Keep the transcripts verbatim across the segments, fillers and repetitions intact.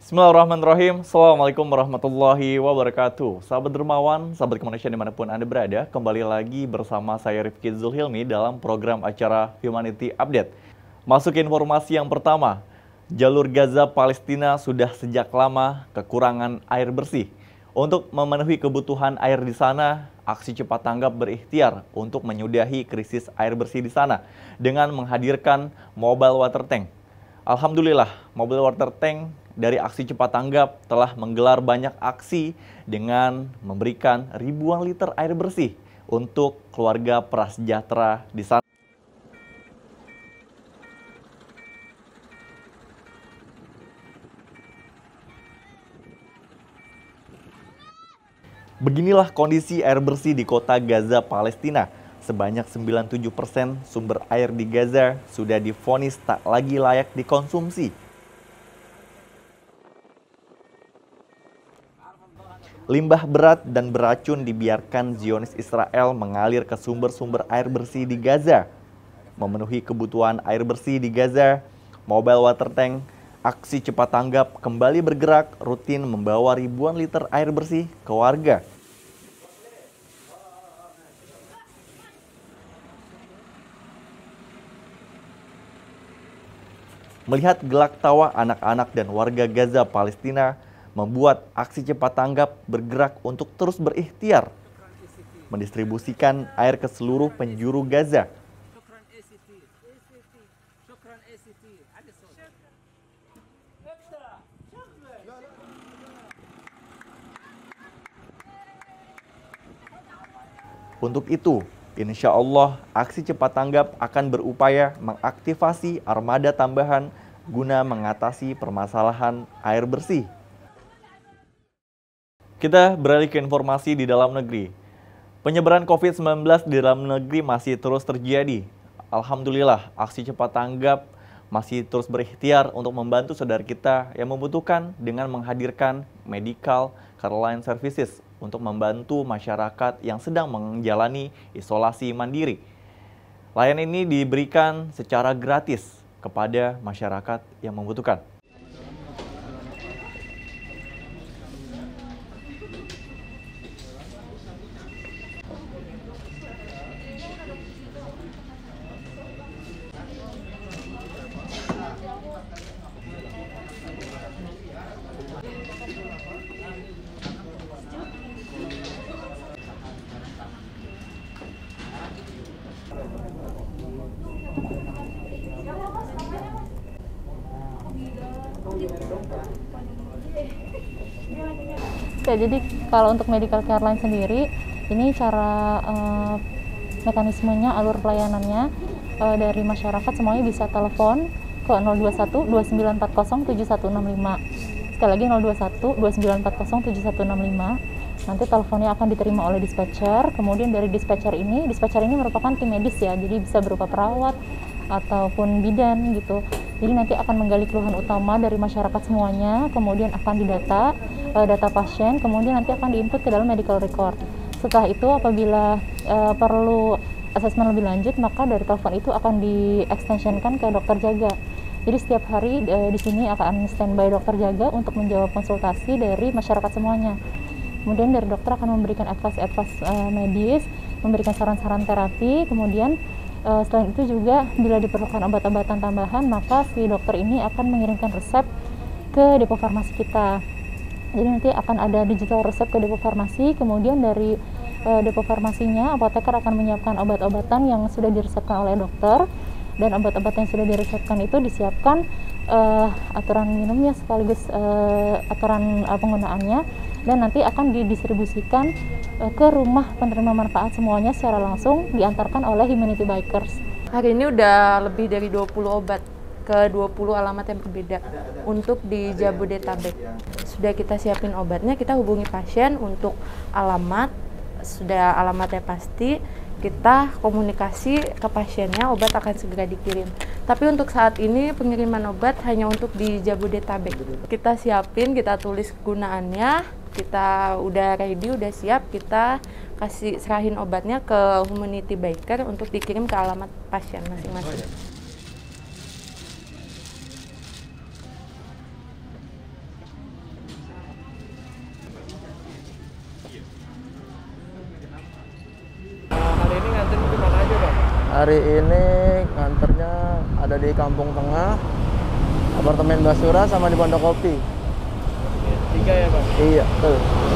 Bismillahirrahmanirrahim. Assalamualaikum warahmatullahi wabarakatuh. Sahabat dermawan, sahabat kemanusiaan dimanapun Anda berada, kembali lagi bersama saya Rifki Zulhilmi dalam program acara Humanity Update. Masuk ke informasi yang pertama, jalur Gaza Palestina sudah sejak lama kekurangan air bersih. Untuk memenuhi kebutuhan air di sana, aksi cepat tanggap berikhtiar untuk menyudahi krisis air bersih di sana dengan menghadirkan mobile water tank. Alhamdulillah, mobile water tank dari aksi cepat tanggap telah menggelar banyak aksi dengan memberikan ribuan liter air bersih untuk keluarga prasejahtera di sana. Beginilah kondisi air bersih di kota Gaza, Palestina. Sebanyak sembilan puluh tujuh persen sumber air di Gaza sudah divonis tak lagi layak dikonsumsi. Limbah berat dan beracun dibiarkan Zionis Israel mengalir ke sumber-sumber air bersih di Gaza. Memenuhi kebutuhan air bersih di Gaza, mobile water tank, aksi cepat tanggap kembali bergerak rutin membawa ribuan liter air bersih ke warga. Melihat gelak tawa anak-anak dan warga Gaza, Palestina, membuat aksi cepat tanggap bergerak untuk terus berikhtiar mendistribusikan air ke seluruh penjuru Gaza. Untuk itu, insya Allah aksi cepat tanggap akan berupaya mengaktifasi armada tambahan guna mengatasi permasalahan air bersih. Kita beralih ke informasi di dalam negeri. Penyebaran covid sembilan belas di dalam negeri masih terus terjadi. Alhamdulillah, aksi cepat tanggap masih terus berikhtiar untuk membantu saudara kita yang membutuhkan dengan menghadirkan medical care services untuk membantu masyarakat yang sedang menjalani isolasi mandiri. Layanan ini diberikan secara gratis kepada masyarakat yang membutuhkan. Oke, jadi kalau untuk medical care line sendiri, ini cara uh, mekanismenya, alur pelayanannya uh, dari masyarakat semuanya bisa telepon ke nol dua satu dua sembilan empat nol tujuh satu enam lima. Sekali lagi nol dua satu dua sembilan empat nol tujuh satu enam lima. Nanti teleponnya akan diterima oleh dispatcher. Kemudian dari dispatcher ini, dispatcher ini merupakan tim medis ya, jadi bisa berupa perawat ataupun bidan gitu. Jadi nanti akan menggali keluhan utama dari masyarakat semuanya, kemudian akan didata, uh, data pasien, kemudian nanti akan diinput ke dalam medical record. Setelah itu apabila uh, perlu asesmen lebih lanjut, maka dari telepon itu akan di-extensionkan ke dokter jaga. Jadi setiap hari uh, di sini akan standby dokter jaga untuk menjawab konsultasi dari masyarakat semuanya. Kemudian dari dokter akan memberikan advice-advice uh, medis, memberikan saran-saran terapi, kemudian Uh, selain itu juga bila diperlukan obat-obatan tambahan, maka si dokter ini akan mengirimkan resep ke depo farmasi kita. Jadi nanti akan ada digital resep ke depo farmasi, kemudian dari uh, depo farmasinya apoteker akan menyiapkan obat-obatan yang sudah diresepkan oleh dokter, dan obat-obatan yang sudah diresepkan itu disiapkan uh, aturan minumnya sekaligus uh, aturan uh, penggunaannya, dan nanti akan didistribusikan ke rumah penerima manfaat semuanya secara langsung, diantarkan oleh Humanity Bikers. Hari ini udah lebih dari dua puluh obat ke dua puluh alamat yang berbeda untuk di Jabodetabek. Sudah kita siapin obatnya, kita hubungi pasien untuk alamat, sudah alamatnya pasti, kita komunikasi ke pasiennya, obat akan segera dikirim. Tapi untuk saat ini pengiriman obat hanya untuk di Jabodetabek. Kita siapin, kita tulis kegunaannya, kita udah ready, udah siap, kita kasih serahin obatnya ke Humanity Biker untuk dikirim ke alamat pasien masing-masing. Hari ini nganternya ada di Kampung Tengah, apartemen Basura, sama di Pondok Kopi. Tiga ya Bang? Iya, betul.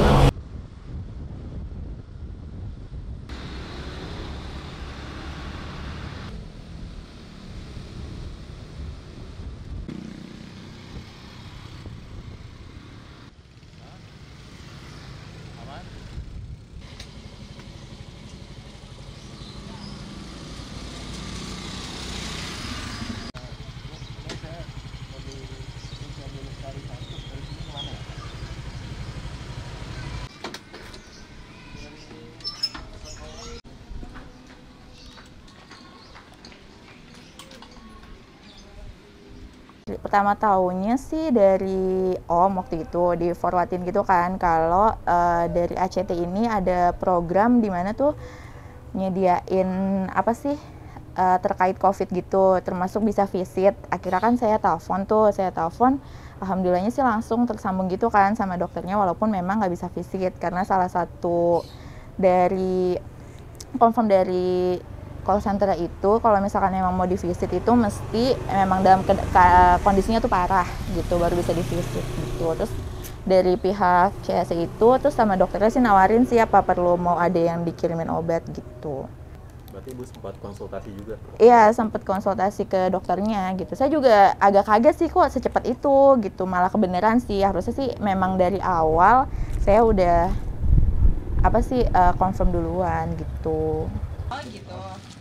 Pertama tahunya sih dari Om waktu itu di forwardin gitu kan kalau uh, dari A C T ini ada program di mana tuh nyediain apa sih uh, terkait COVID gitu, termasuk bisa visit. Akhirnya kan saya telepon tuh, saya telepon, alhamdulillahnya sih langsung tersambung gitu kan sama dokternya walaupun memang nggak bisa visit karena salah satu dari confirm dari call center itu kalau misalkan memang mau di-visit itu mesti memang dalam ke, ke, kondisinya tuh parah gitu baru bisa di-visit gitu. Terus dari pihak C S I itu terus sama dokternya sih nawarin sih apa perlu mau ada yang dikirimin obat gitu. Berarti Ibu sempat konsultasi juga? Iya, sempat konsultasi ke dokternya gitu. Saya juga agak kaget sih kok secepat itu gitu, malah kebenaran sih. Harusnya sih memang dari awal saya udah apa sih uh, confirm duluan gitu. Oh gitu.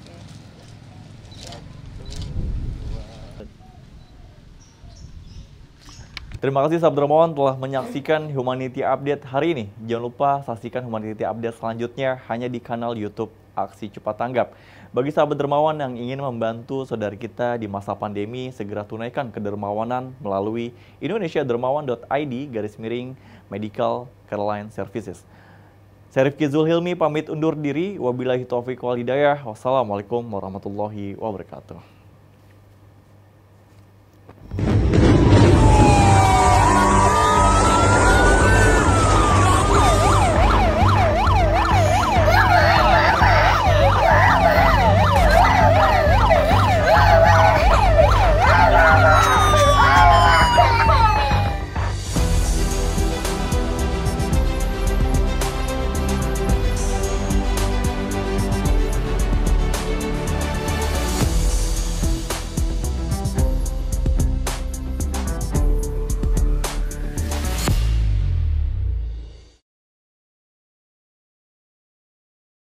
Terima kasih sahabat Dermawan telah menyaksikan Humanity Update hari ini. Jangan lupa saksikan Humanity Update selanjutnya hanya di kanal YouTube Aksi Cepat Tanggap. Bagi sahabat dermawan yang ingin membantu saudara kita di masa pandemi, segera tunaikan kedermawanan melalui indonesia dermawan dot i d garis miring Medical Careline Services. Saya Rifki Zulhilmi pamit undur diri. Wabillahi taufiq wal hidayah. Wassalamualaikum warahmatullahi wabarakatuh.